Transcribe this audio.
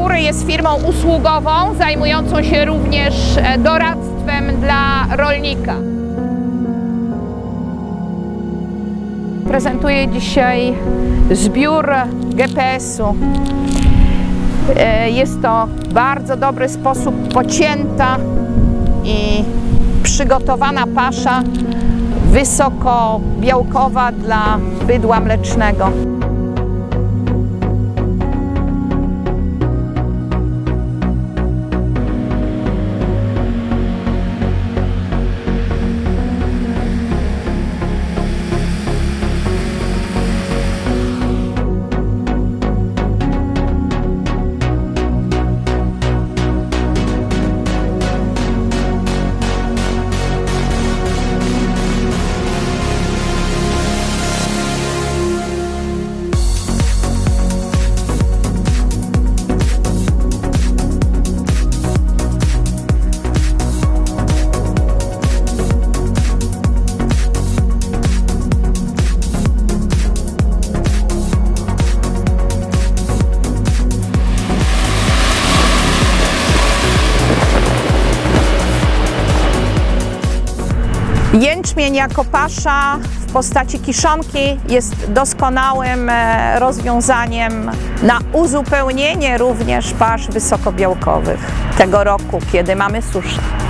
Zbiory jest firmą usługową, zajmującą się również doradztwem dla rolnika. Prezentuję dzisiaj zbiór GPS-u. Jest to bardzo dobry sposób pocięta i przygotowana pasza wysokobiałkowa dla bydła mlecznego. Jęczmień jako pasza w postaci kiszonki jest doskonałym rozwiązaniem na uzupełnienie również pasz wysokobiałkowych tego roku, kiedy mamy suszę.